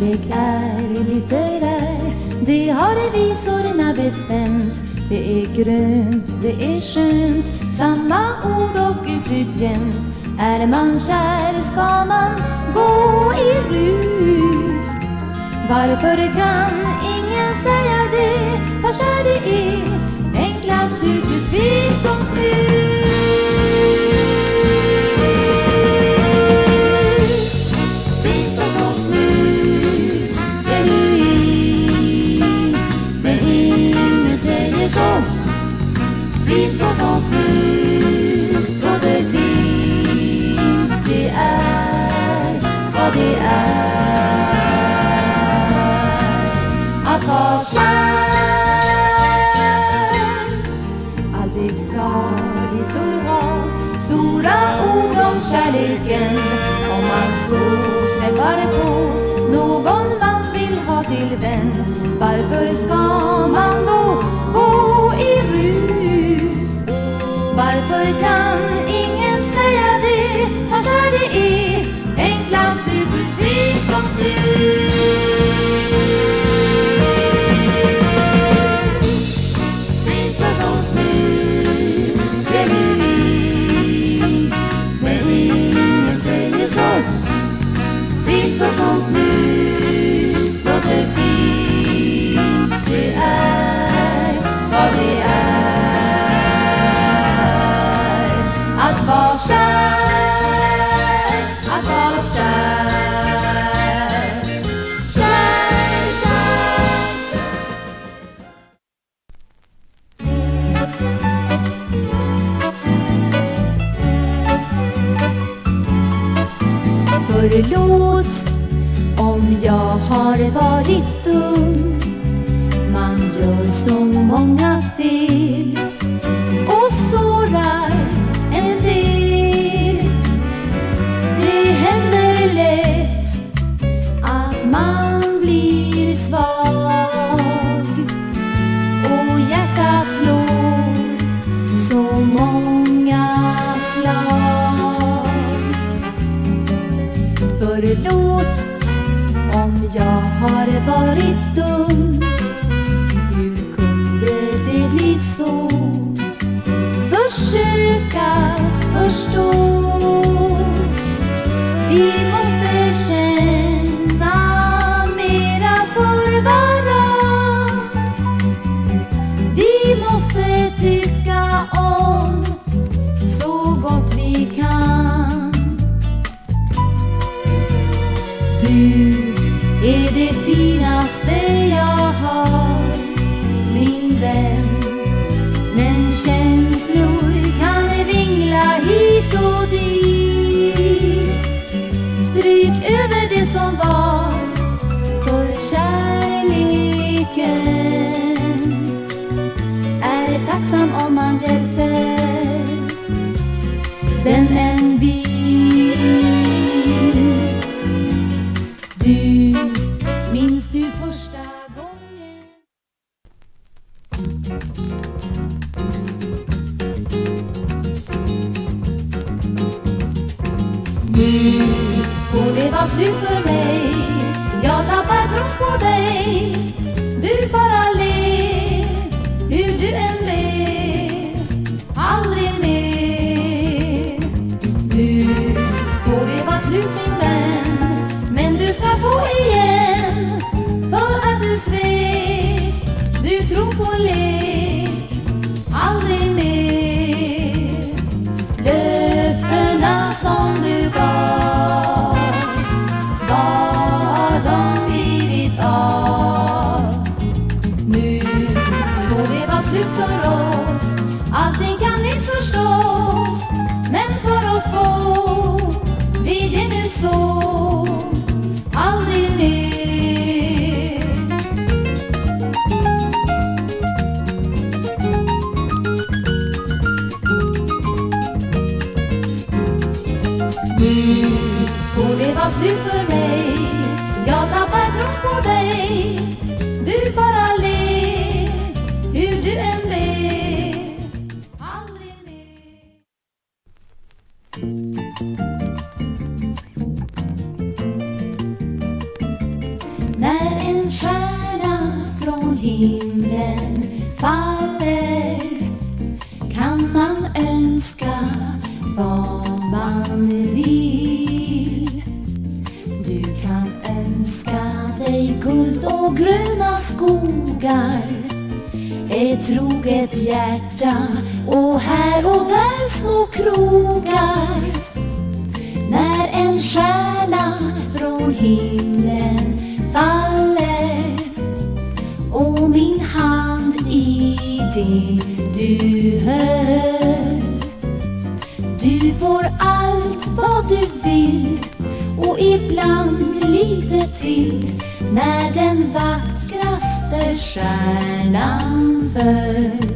kärlek är litterär, det har revisorerna bestämt. Det är grönt, det är skönt, samma ord och uttryck jämt. Är man kär ska man gå i rus. Varför kan ingen säga det? Vad kär det är? Enklast uttryck finns som snus. Finns som snus, genuint, men ingen säger så. Finns som snus, låter fint. Det är vad det är att vara kär. Alltid ska visor ha stora ord om kärleken. Om man så träffar på någon man vill ha till vän, varför ska man då gå i rus? Varför kan ingen säga det? Vad kär det är? Enklast uttryck finns som snus. Finns som snus, genuint, men ingen säger så. Finns som snus, låter fint. Det är vad det är att vara kär, att vara kär. Kär, kär, kär. Förlåt om jag har varit dum. Man gör så många fel och sårar en del. Det händer lätt att man blir svag och hjärtat slår så många slag. Förlåt om jag har varit dum. Hur kunde det bli så? Försök att förstå. Vi måste känna mera för varann. Vi måste tycka om så gott vi kan. Du är det finaste jag har, min vän. Men känslor kan vingla hit och dit. Stryk över det som var, för kärleken är tacksam om man hjälper den en bit. Du, minns du första gången? Nu får det vara slut för mig. Jag tappar tron på dig. Du bara ler, hur du än ler. Aldrig mer. Nu får det vara slut min vän, men du ska få igen. För att du svek, du tror på lek. Aldrig mer. Löftena som du gav, vad de blivit av? Nu får det vara slut för oss. Allting kan missförstås, men för oss två blir det nu så. Aldrig mer. Nu får det vara slut för mig. Jag tappar tron på dig. Du bara ler, hur du än ber. Aldrig mer. himlen faller kan man önska vad man vill. Du kan önska dig guld och gröna skogar, ett troget hjärta och här och där små krogar. När en stjärna från himlen faller och min hand i det du höll, du får allt vad du vill och ibland lite till när den vackraste stjärnan föll.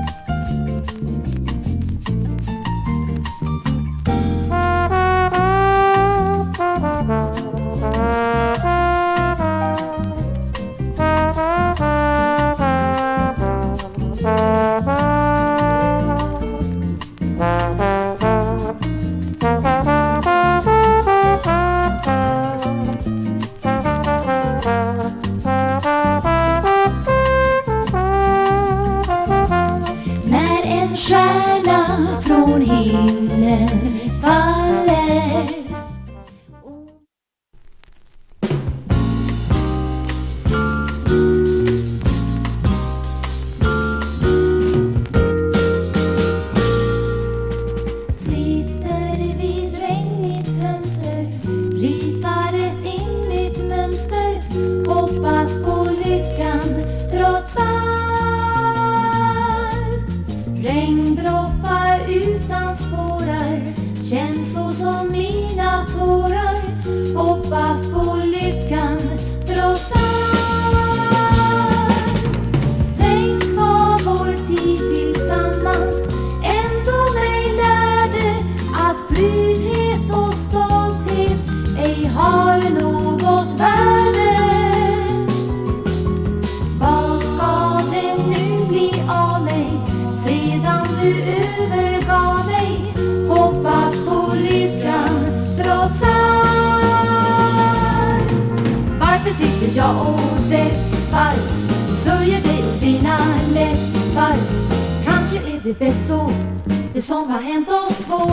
Jag och deppar, sörjer dig och dina läppar. Kanske är det bäst så, det som har hänt oss två.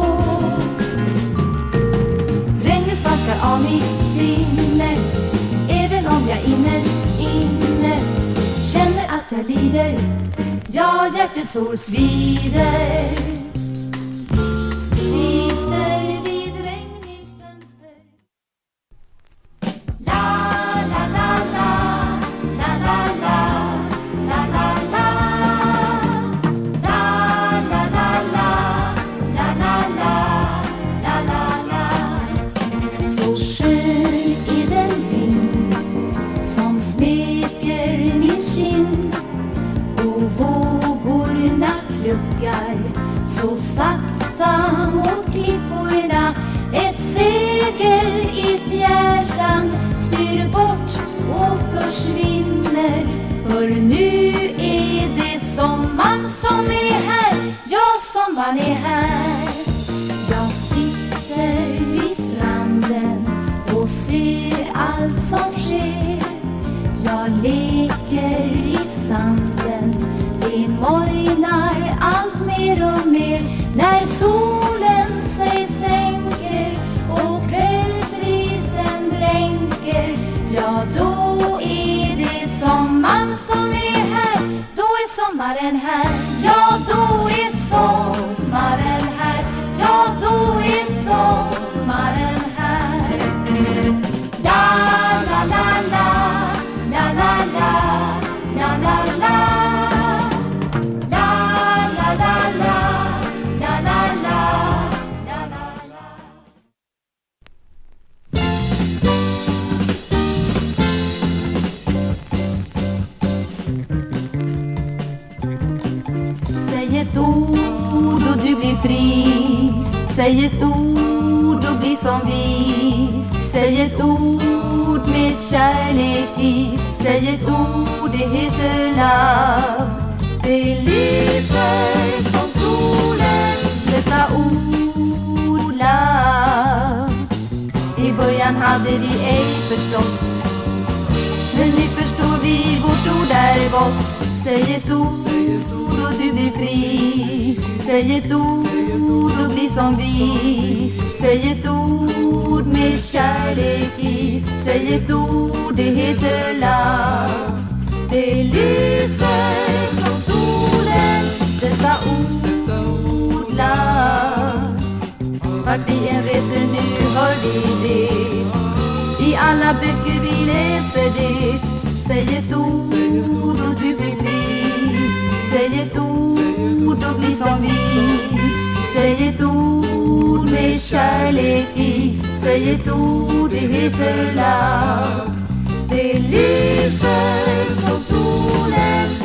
Regnet svalkar av mitt sinne, även om jag innerst inne känner att jag lider, ja, hjärtesår svider. Så sakta mot klipporna, ett segel i fjärran styr bort och försvinner. För nu är det sommaren som är här, ja, sommaren är här. Jag sitter vid stranden och ser allt som sker. Jag leker i sanden, det mojnar allt mer och mer när solen sig sänker och kvällsbrisen blänker. Ja, då är det sommaren som är här, då är sommaren här. Ja, då är sommaren här, ja, då är sommaren här. La la la la, la la la, la la la. Säg ett ord och du blir fri. Säg ett ord och bli som vi. Säg ett ord med kärlek i. Säg ett ord, det heter love. Det lyser som solen, detta ord love. I början hade vi ej förstått, men nu förstår vi vårt ord är gott. Säg ett ord och du blir fri. Säg ett ord och bli som vi. Säg ett ord med kärlek i. Säg ett ord, det heter love. Det lyser som solen, detta ord love. Vart vi än reser nu hör vi det. I alla böcker vi läser det. Säg ett ord och du blir fri. Säg ett ord och bli som vi. Säg ett ord med kärlek i. Säg ett ord, det heter love. Det lyser som solen,